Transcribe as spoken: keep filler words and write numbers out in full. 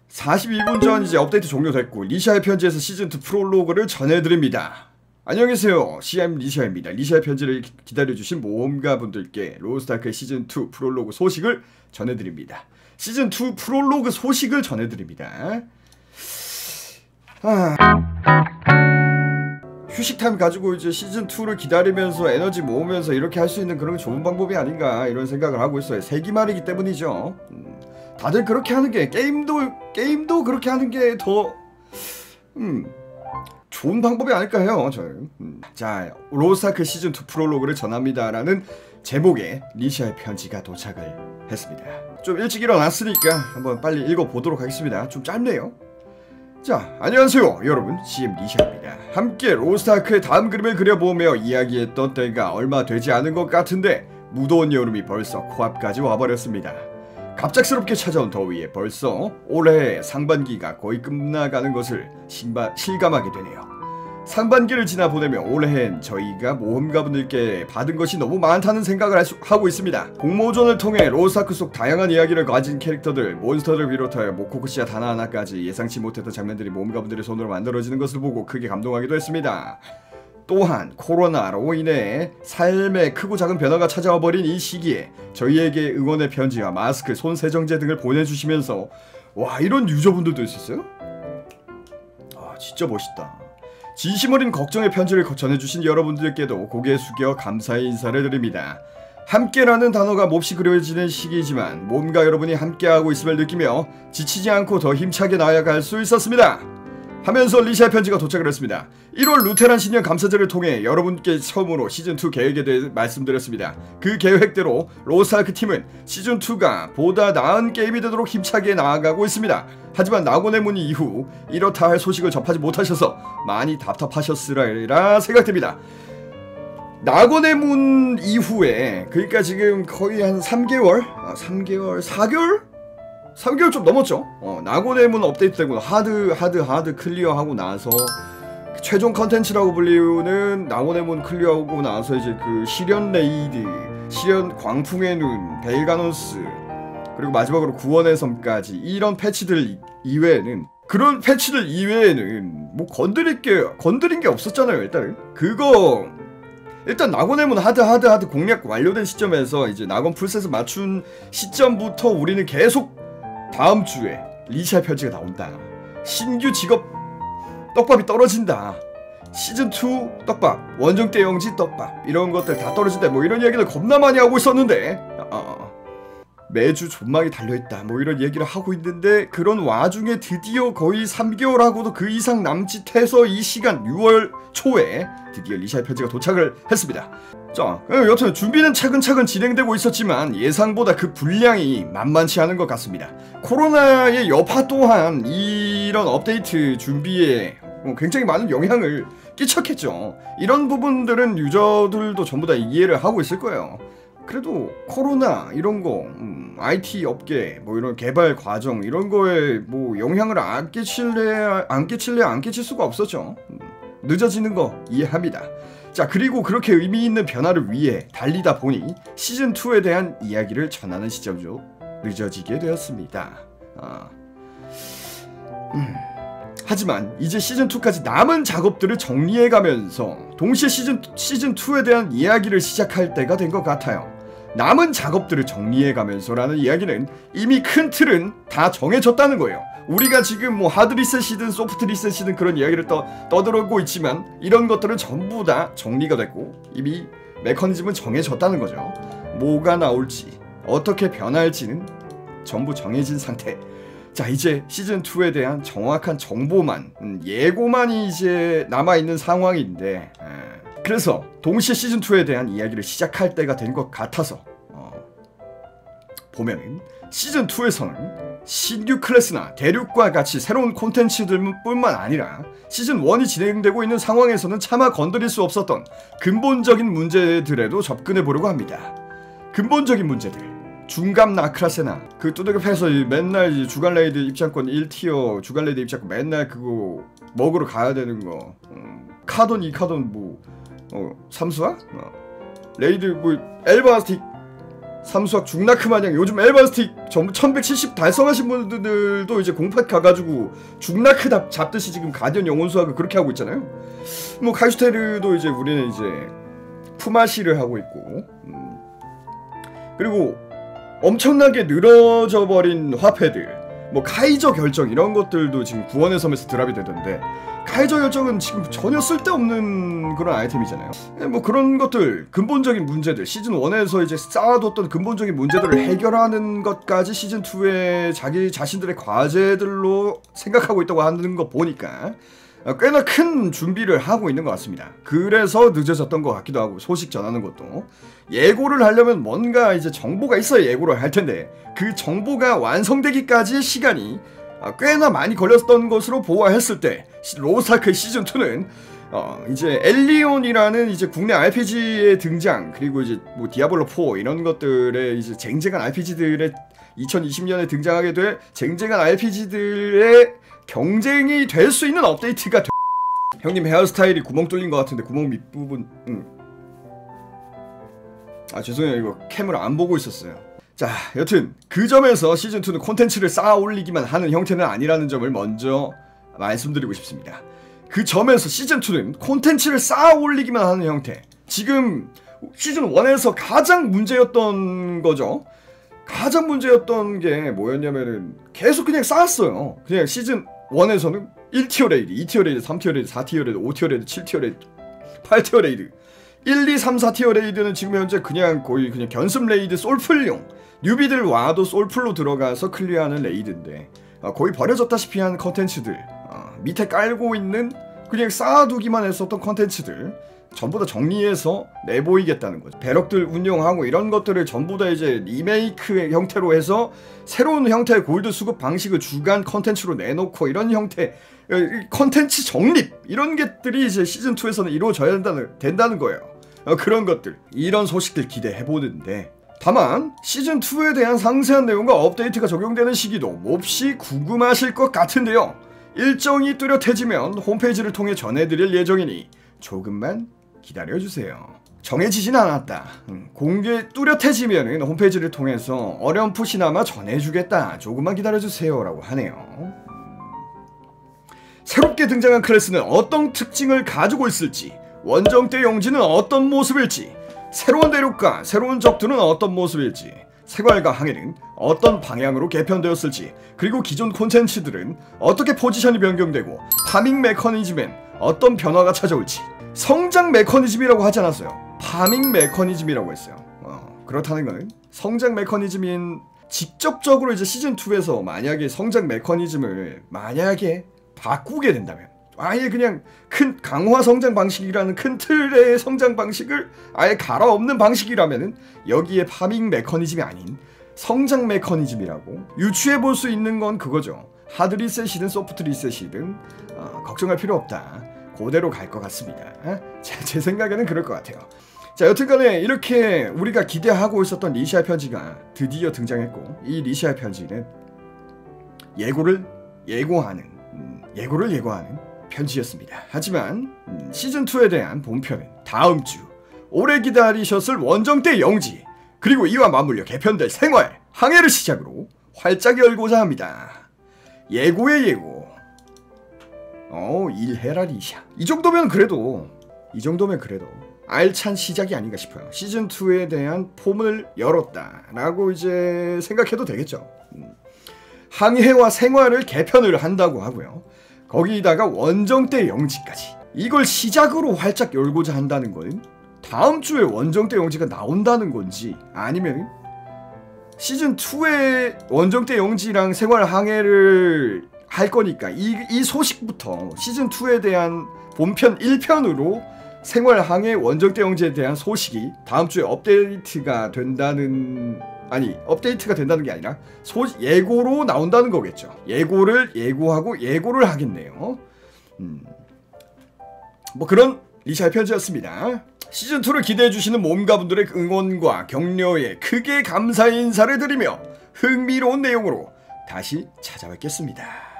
사십이 분 전 이제 업데이트 종료됐고 리샤의 편지에서 시즌이 프롤로그를 전해드립니다. 안녕히 계세요. 씨엠 리샤입니다. 리샤의 편지를 기다려주신 모험가분들께 로스트아크의 시즌이 프롤로그 소식을 전해드립니다. 시즌이 프롤로그 소식을 전해드립니다. 아... 휴식 타임 가지고 이제 시즌이를 기다리면서 에너지 모으면서 이렇게 할 수 있는 그런 좋은 방법이 아닌가 이런 생각을 하고 있어요. 세기말이기 때문이죠. 음, 다들 그렇게 하는 게 게임도 게임도 그렇게 하는 게 더 음, 좋은 방법이 아닐까 해요. 저는. 음, 자, 로스트아크 시즌이 프롤로그를 전합니다라는 제목의 리샤의 편지가 도착을 했습니다. 좀 일찍 일어났으니까 한번 빨리 읽어보도록 하겠습니다. 좀 짧네요. 자, 안녕하세요 여러분, 씨엠 리샤입니다. 함께 로스트아크의 다음 그림을 그려보며 이야기했던 때가 얼마 되지 않은 것 같은데 무더운 여름이 벌써 코앞까지 와버렸습니다. 갑작스럽게 찾아온 더위에 벌써 올해 상반기가 거의 끝나가는 것을 신바, 실감하게 되네요. 상반기를 지나 보내며 올해엔 저희가 모험가분들께 받은 것이 너무 많다는 생각을 수, 하고 있습니다. 공모전을 통해 로스트아크 속 다양한 이야기를 가진 캐릭터들, 몬스터를 비롯하여 모코쿠시아 하나하나까지 예상치 못했던 장면들이 모험가분들의 손으로 만들어지는 것을 보고 크게 감동하기도 했습니다. 또한 코로나로 인해 삶에 크고 작은 변화가 찾아와 버린 이 시기에 저희에게 응원의 편지와 마스크, 손 세정제 등을 보내주시면서 와, 이런 유저분들도 있었어요? 아, 진짜 멋있다. 진심 어린 걱정의 편지를 전해주신 여러분들께도 고개 숙여 감사의 인사를 드립니다. 함께라는 단어가 몹시 그려지는 시기이지만 모험가 여러분이 함께하고 있음을 느끼며 지치지 않고 더 힘차게 나아갈 수 있었습니다. 하면서 리샤의 편지가 도착을 했습니다. 일월 루테란 신년 감사제를 통해 여러분께 처음으로 시즌이 계획에 대해 말씀드렸습니다. 그 계획대로 로스트아크 팀은 시즌이가 보다 나은 게임이 되도록 힘차게 나아가고 있습니다. 하지만 낙원의 문 이후 이렇다 할 소식을 접하지 못하셔서 많이 답답하셨으리라 생각됩니다. 낙원의 문 이후에, 그러니까 지금 거의 한 삼 개월? 아, 삼 개월? 사 개월? 삼 개월 좀 넘었죠? 어, 낙원의 문 업데이트되고 하드 하드 하드 클리어하고 나서 최종 컨텐츠라고 불리우는 낙원의 문 클리어하고 나서 이제 그 시련 레이드, 시련 광풍의 눈, 벨가노스, 그리고 마지막으로 구원의 섬까지 이런 패치들 이외에는, 그런 패치들 이외에는 뭐 건드릴 게 건드린 게 없었잖아요. 일단은 그거 일단 낙원의 문 하드 하드 하드 공략 완료된 시점에서 이제 낙원 풀셋을 맞춘 시점부터 우리는 계속 다음 주에 리샤의 편지가 나온다, 신규 직업 떡밥이 떨어진다, 시즌이 떡밥, 원정 대영지 떡밥 이런 것들 다 떨어진다, 뭐 이런 이야기를 겁나 많이 하고 있었는데 어, 매주 존망이 달려있다 뭐 이런 얘기를 하고 있는데, 그런 와중에 드디어 거의 삼 개월하고도 그 이상 남짓해서 이 시간 유월 초에 드디어 리샤의 편지가 도착을 했습니다. 자, 여튼 준비는 차근차근 진행되고 있었지만 예상보다 그 분량이 만만치 않은 것 같습니다. 코로나의 여파 또한 이런 업데이트 준비에 굉장히 많은 영향을 끼쳤겠죠. 이런 부분들은 유저들도 전부 다 이해를 하고 있을 거예요. 그래도 코로나 이런 거, 음, 아이티 업계 뭐 이런 개발 과정 이런 거에 뭐 영향을 안 끼칠래 안 끼칠래 안 끼칠 수가 없었죠. 음, 늦어지는 거 이해합니다. 자, 그리고 그렇게 의미 있는 변화를 위해 달리다 보니 시즌이에 대한 이야기를 전하는 시점도 늦어지게 되었습니다. 아, 음. 하지만 이제 시즌이까지 남은 작업들을 정리해가면서 동시에 시즌, 시즌이에 대한 이야기를 시작할 때가 된 것 같아요. 남은 작업들을 정리해가면서 라는 이야기는 이미 큰 틀은 다 정해졌다는 거예요. 우리가 지금 뭐 하드 리셋이든 소프트 리셋이든 그런 이야기를 떠, 떠들고 있지만 이런 것들은 전부 다 정리가 됐고 이미 메커니즘은 정해졌다는 거죠. 뭐가 나올지 어떻게 변할지는 전부 정해진 상태. 자, 이제 시즌이에 대한 정확한 정보만, 음, 예고만이 이제 남아있는 상황인데, 에, 그래서 동시에 시즌이에 대한 이야기를 시작할 때가 된 것 같아서 어, 보면은 시즌이에서는 신규 클래스나 대륙과 같이 새로운 콘텐츠들뿐만 아니라 시즌일이 진행되고 있는 상황에서는 차마 건드릴 수 없었던 근본적인 문제들에도 접근해보려고 합니다. 근본적인 문제들, 중갑 나크라세나 그 뚜드겨 패서 맨날 주간 레이드 입장권 일 티어 주간 레이드 입장권 맨날 그거 먹으러 가야 되는 거, 음, 카돈 이 카돈 뭐 어, 삼수화? 어, 레이드 뭐 엘바스틱 삼수학 중나크 마냥 요즘 엘바스틱 전부 천백칠십 달성하신 분들도 이제 공팟 가가지고 중나크 잡, 잡듯이 지금 가디언 영혼 수학을 그렇게 하고 있잖아요. 뭐 카슈테르도 이제 우리는 이제 푸마시를 하고 있고, 음. 그리고 엄청나게 늘어져 버린 화폐들, 뭐 카이저 결정 이런 것들도 지금 구원의 섬에서 드랍이 되던데, 카이저 결정은 지금 전혀 쓸데없는 그런 아이템이잖아요. 뭐 그런 것들, 근본적인 문제들, 시즌 일에서 이제 쌓아뒀던 근본적인 문제들을 해결하는 것까지 시즌 이에 자기 자신들의 과제들로 생각하고 있다고 하는 거 보니까 꽤나 큰 준비를 하고 있는 것 같습니다. 그래서 늦어졌던 것 같기도 하고, 소식 전하는 것도 예고를 하려면 뭔가 이제 정보가 있어야 예고를 할 텐데, 그 정보가 완성되기까지의 시간이 꽤나 많이 걸렸던 것으로 보아했을 때, 로스트아크의 시즌 이는 어 이제 엘리온이라는 이제 국내 알피지의 등장, 그리고 이제 뭐 디아블로 사 이런 것들의 이제 쟁쟁한 알피지들의 이천이십 년에 등장하게 될 쟁쟁한 알피지들의 경쟁이 될 수 있는 업데이트가 되... 형님 헤어스타일이 구멍 뚫린 것 같은데 구멍 밑부분... 음. 아 죄송해요, 이거 캠을 안 보고 있었어요. 자, 여튼 그 점에서 시즌 이는 콘텐츠를 쌓아 올리기만 하는 형태는 아니라는 점을 먼저 말씀드리고 싶습니다. 그 점에서 시즌 이는 콘텐츠를 쌓아 올리기만 하는 형태, 지금 시즌 일에서 가장 문제였던 거죠. 가장 문제였던 게 뭐였냐면은 계속 그냥 쌓았어요. 그냥 시즌 일에서는 일 티어 레이드, 이 티어 레이드, 삼 티어 레이드, 사 티어 레이드, 오 티어 레이드, 칠 티어 레이드, 팔 티어 레이드, 일, 이, 삼, 사 티어 레이드는 지금 현재 그냥 거의 그냥 견습 레이드, 솔플용 뉴비들 와도 솔플로 들어가서 클리어하는 레이드인데, 어, 거의 버려졌다시피 한 컨텐츠들, 어, 밑에 깔고 있는 그냥 쌓아두기만 했었던 컨텐츠들 전부 다 정리해서 내보이겠다는 거죠. 배럭들 운영하고 이런 것들을 전부 다 이제 리메이크의 형태로 해서 새로운 형태의 골드 수급 방식을 주간 컨텐츠로 내놓고, 이런 형태 컨텐츠 정립, 이런 것들이 이제 시즌 이에서는 이루어져야 된다는, 된다는 거예요. 어, 그런 것들, 이런 소식들 기대해보는데, 다만 시즌 이에 대한 상세한 내용과 업데이트가 적용되는 시기도 몹시 궁금하실 것 같은데요. 일정이 뚜렷해지면 홈페이지를 통해 전해드릴 예정이니 조금만 기다려주세요. 정해지진 않았다. 음, 공개 뚜렷해지면 홈페이지를 통해서 어렴풋이나마 전해주겠다. 조금만 기다려주세요 라고 하네요. 새롭게 등장한 클래스는 어떤 특징을 가지고 있을지, 원정 때 용지는 어떤 모습일지, 새로운 대륙과 새로운 적들은 어떤 모습일지, 생활과 항해는 어떤 방향으로 개편되었을지, 그리고 기존 콘텐츠들은 어떻게 포지션이 변경되고 파밍 메커니즘엔 어떤 변화가 찾아올지. 성장 메커니즘이라고 하지 않았어요. 파밍 메커니즘이라고 했어요. 어, 그렇다는 것은 성장 메커니즘인, 직접적으로 이제 시즌 이에서 만약에 성장 메커니즘을 만약에 바꾸게 된다면, 아예 그냥 큰 강화 성장 방식이라는 큰 틀의 성장 방식을 아예 갈아엎는 방식이라면은 여기에 파밍 메커니즘이 아닌 성장 메커니즘이라고 유추해 볼 수 있는 건 그거죠. 하드 리셋이든 소프트 리셋이든 어, 걱정할 필요 없다. 그대로 갈 것 같습니다. 제, 제 생각에는 그럴 것 같아요. 자, 여튼간에 이렇게 우리가 기대하고 있었던 리시아 편지가 드디어 등장했고, 이 리시아 편지는 예고를 예고하는 음, 예고를 예고하는 편지였습니다. 하지만 음, 시즌 이에 대한 본편은 다음 주, 오래 기다리셨을 원정 때 영지, 그리고 이와 맞물려 개편될 생활, 항해를 시작으로 활짝 열고자 합니다. 예고의 예고. 어, 일해라 리샤. 이 정도면 그래도 이 정도면 그래도 알찬 시작이 아닌가 싶어요. 시즌 이에 대한 폼을 열었다라고 이제 생각해도 되겠죠. 음. 항해와 생활을 개편을 한다고 하고요. 거기다가 원정 때 영지까지, 이걸 시작으로 활짝 열고자 한다는 건 다음 주에 원정 때 영지가 나온다는 건지, 아니면 시즌 이에 원정 때 영지랑 생활 항해를 할 거니까 이, 이 소식부터 시즌 이에 대한 본편 일 편으로 생활 항해 원정 때 영지에 대한 소식이 다음 주에 업데이트가 된다는, 아니 업데이트가 된다는 게 아니라 소, 예고로 나온다는 거겠죠. 예고를 예고하고 예고를 하겠네요. 음. 뭐 그런 리샤의 편지였습니다. 시즌 이를 기대해주시는 모험가분들의 응원과 격려에 크게 감사의 인사를 드리며 흥미로운 내용으로 다시 찾아뵙겠습니다.